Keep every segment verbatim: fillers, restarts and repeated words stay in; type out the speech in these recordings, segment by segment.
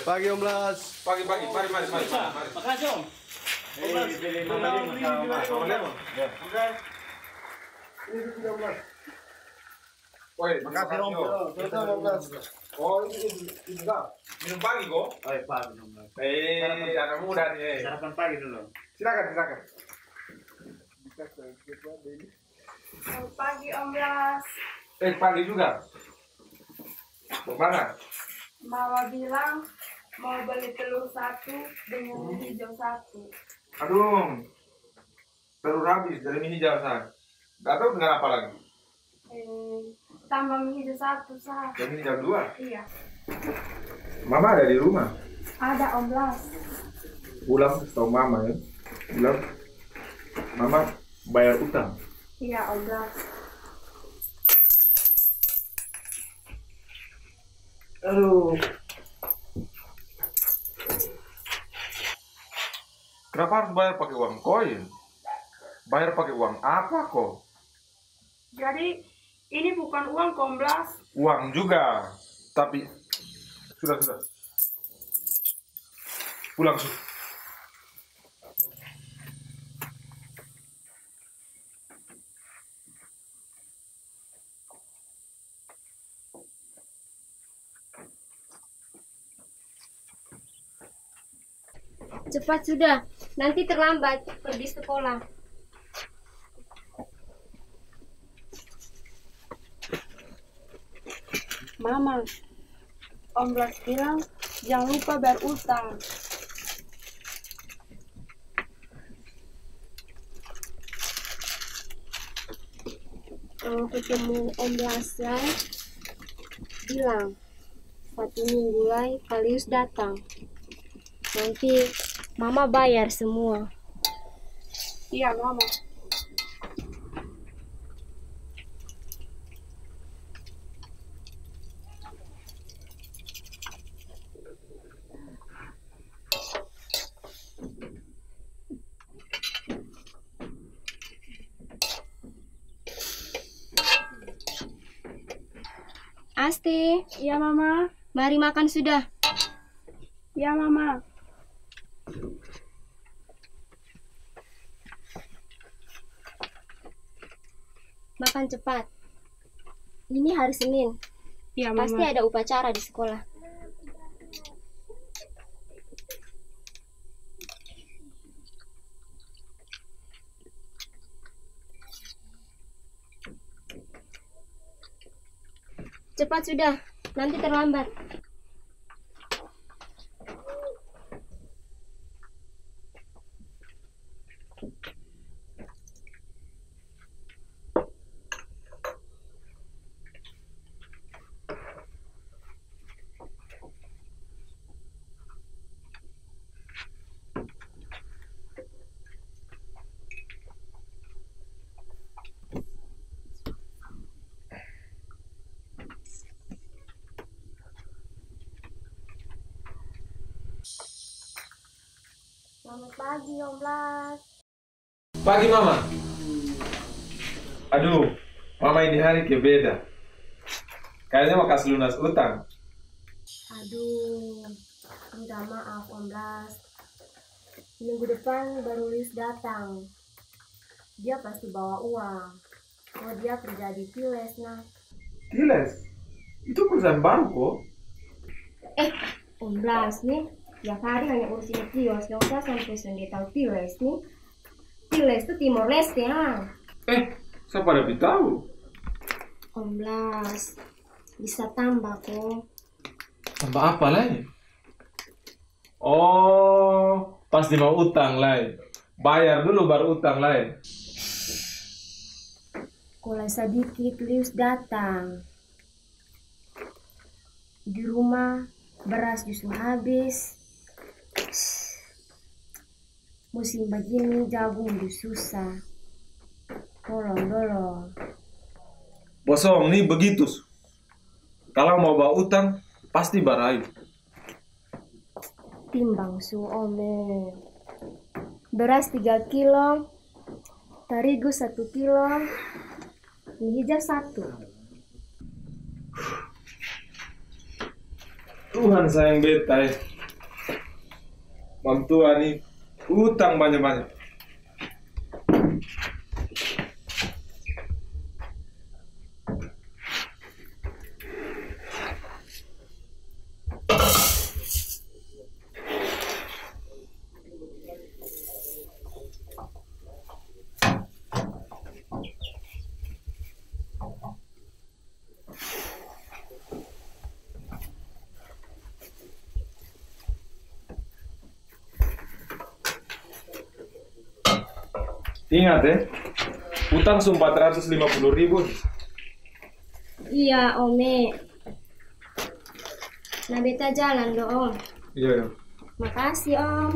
Pagi Om Blas. Pagi pagi, mari mari mari. mari. Makasih Om. Eh, beli mama ini sama sama Lemon. Ya. Ini sudah Om Blas. Woi, Makasih Om. Sudah Om Blas. Oh, ini ini enggak. Minum pagi kok. Oh, iya, pagi Om Blas. Eh, anak muda nih. Sarapan pagi dulu. Silakan, silakan. Selamat pagi Om Blas. Eh, pagi juga. Mau mana? Mama bilang mau beli telur satu dengan mie hijau satu. Aduh. Telur habis dari mie hijau saya. Gak tahu dengan apa lagi. Eh, tambah mie hijau satu sah. Dari mie hijau dua. Iya. Mama ada di rumah. Ada Om Blas. Pulang tahu mama ya. Bilang mama bayar utang. Iya Om Blas. Aduh. Kenapa harus bayar pakai uang koin? Bayar pakai uang apa kok? Jadi ini bukan uang Om Blas. Uang juga, tapi sudah sudah. Pulang sudah. Cepat sudah, nanti terlambat pergi sekolah. Mama, Om Blas bilang jangan lupa bayar utang. Kalau ketemu Om Blas lagi, bilang satu minggu lagi Kalius datang. Nanti Mama bayar semua. Iya Mama. Asti, Iya Mama. mari makan sudah. Iya Mama. Makan cepat. Ini hari Senin. Iya Mama. Pasti ada upacara di sekolah. Cepat sudah, nanti terlambat. Selamat pagi Om Blas. Pagi mama. Aduh, mama ini hari ke beda. Kayaknya mau kasih lunas utang. Aduh, minta maaf Om Blas. Minggu depan baru Lius datang. Dia pasti bawa uang. Oh, dia kerja di Tiles, nah. Tiles? Itu perusahaan baru kok. Eh, Om Blas nih, tiap hari hanya urusin kios. Gak usah sampai sendiri tahu Tiles nih. Tiles itu Timor Leste, ah. Eh, saya pada tahu. Om Blas, bisa tambah kok. Tambah apa lagi? Oh, pasti mau utang lagi. Bayar dulu baru utang lagi. Kalau sedikit Lius datang. Di rumah beras justru habis. Musim begini jagung justru susah. Tolong, tolong. Bosong nih begitu. Kalau mau bawa utang, pasti barai. Timbang su ome. Beras tiga kilo, terigu satu kilo, mie hijau satu. Tuhan sayang beta ya. Orang tua nih utang banyak-banyak. Ingat ya, utang empat ratus lima puluh ribu. Iya, Ome. Nah, beta jalan loh, Om. Iya, iya. Makasih, Om.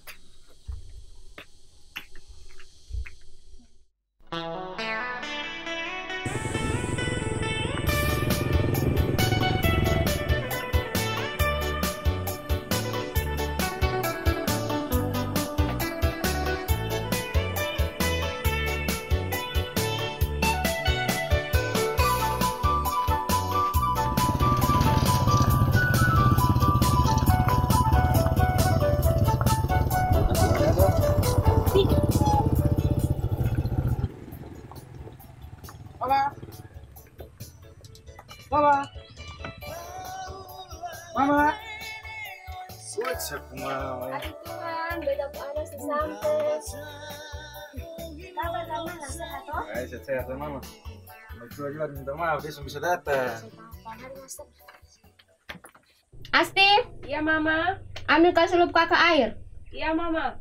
Mama. Mama. What's up, Mama? Aduh Tuhan, beda ku ada sesampai. Kabar kamu nggak sehat toh? Ay, sehat-sehat ya, Mama. Mertua juga minta maaf, dia bisa datang. Asti, Iya, Mama. ambilkan selup kakak air. Iya, Mama.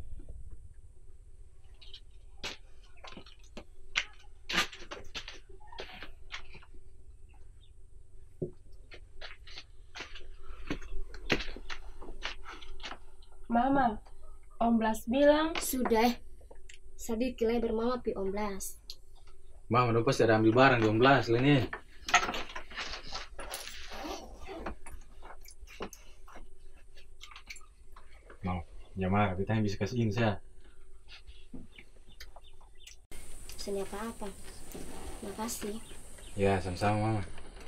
Mama, Om Blas bilang Sudah, sedikit lebar mama pi Om Blas. Mama, udah pasti ada ambil barang di Om Blas lah nih. Mama, ya marah, kita yang bisa kasih ini saya. Seni apa-apa. Makasih. Ya, sama-sama, Mama.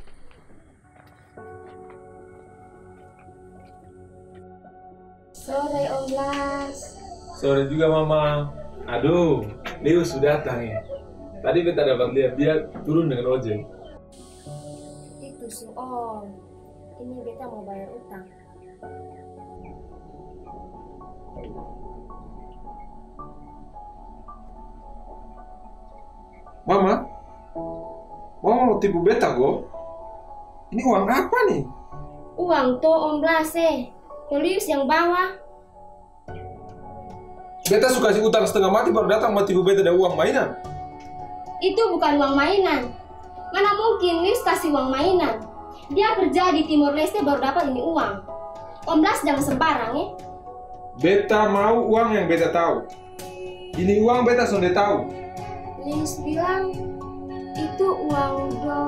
Sore Om Blas. Sore juga, Mama. Aduh, Leo sudah datang ya. Tadi beta dapat lihat dia turun dengan ojek. Itu si Om. Ini beta mau bayar utang. Mama, Mama mau tipu beta kok? Ini uang apa nih? Uang tuh Om Blas eh. Tulis yang bawah. Beta suka kasih utang setengah mati baru datang mau tipu beta ada uang mainan. Itu bukan uang mainan. Mana mungkin Lis kasih uang mainan? Dia kerja di Timor Leste baru dapat ini uang. Om Blas jangan sembarang ya. Beta mau uang yang beta tahu. Ini uang beta sudah tahu. Lis bilang itu uang do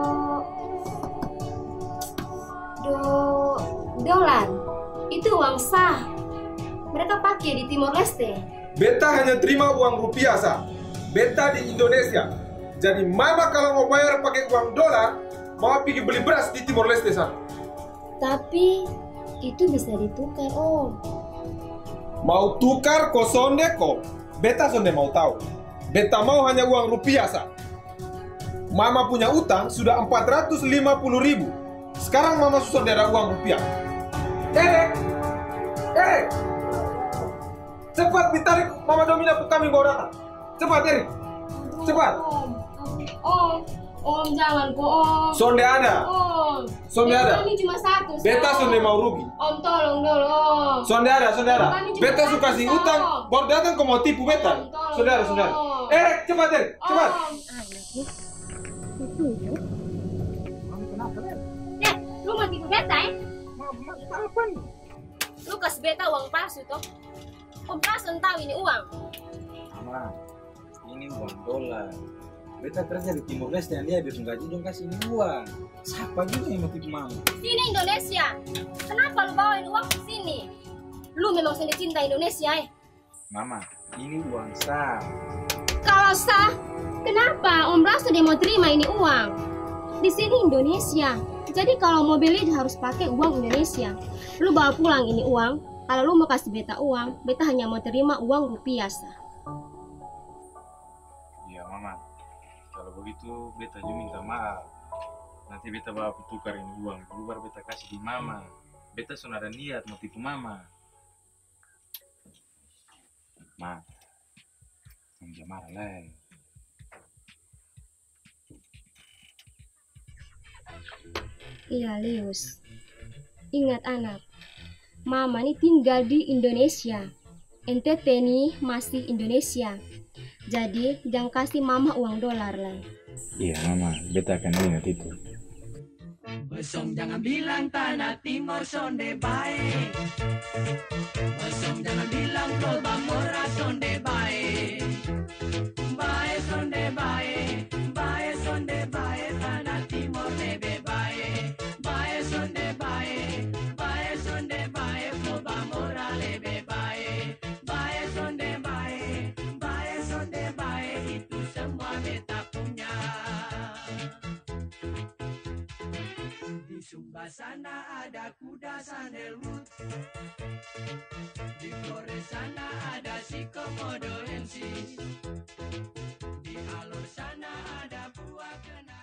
do dolar. Itu uang sah. Mereka pakai di Timor Leste. Beta hanya terima uang rupiah sah. Beta di Indonesia. Jadi Mama kalau mau bayar pakai uang dolar, mau pergi beli beras di Timor Leste sana. Tapi itu bisa ditukar Om. Mau tukar kosonde kok. Beta sonde mau tahu. Beta mau hanya uang rupiah sah. Mama punya utang sudah empat ratus lima puluh ribu. Sekarang Mama susah ada uang rupiah. Eh, eh, cepat ditarik Mama Domina kami bawa datang. Cepat Erik, cepat. Om, Om, Om jangan kok Om. Sonde ada, Om, sonde beta ada. kami cuma satu. Beta Om. sonde mau rugi. Om tolong dulu Om. Sonde ada, sonde ada. Kami cuma Beta satu, suka kasih Om. utang, baru datang kau mau tipu beta. Om, tolong, Saudara, saudara. Om. Erik, cepat Erik, cepat. Om. Nek, lu mau tipu beta ya? Apa nih? Lu kasih beta uang palsu toh? Om Blas tahu ini uang. Mama, ini uang dolar. Beta kerja di Timor Leste yang dia biar gaji dong kasih ini uang. Siapa juga yang mau tipu Mama? Sini Indonesia. Kenapa lu bawain uang ke sini? Lu memang sendiri cinta Indonesia ya? Mama, ini uang sah. Kalau sah, kenapa Om Blas sudah mau terima ini uang? Di sini Indonesia. Jadi kalau mau beli harus pakai uang Indonesia. Lu bawa pulang ini uang Kalau lu mau kasih beta uang, beta hanya mau terima uang rupiah sah. Iya mama, kalau begitu beta juga minta maaf. Nanti beta bawa tukar ini uang, dulu baru beta kasih di mama. Beta sudah ada niat mau tipu mama. Ma, jangan marah lah. Iya Lius, ingat anak, mama ini tinggal di Indonesia, N T T ini masih Indonesia. Jadi jangan kasih mama uang dolar lah. Iya mama, beta akan ingat itu. Besong jangan bilang tanah timur sonde baik. Besong jangan bilang Toba Mora sonde baik. Baik sonde baik, baik sonde baik, tanah timur lebih baik. Baik sonde baik, baik sonde baik, Toba Mora lebih baik. Baik sonde baik, baik sonde baik, itu semua beta punya. Di Sumba sana ada kuda sandalwood. Di Flores sana ada si komodo M C. Di Alor sana ada buah kenal.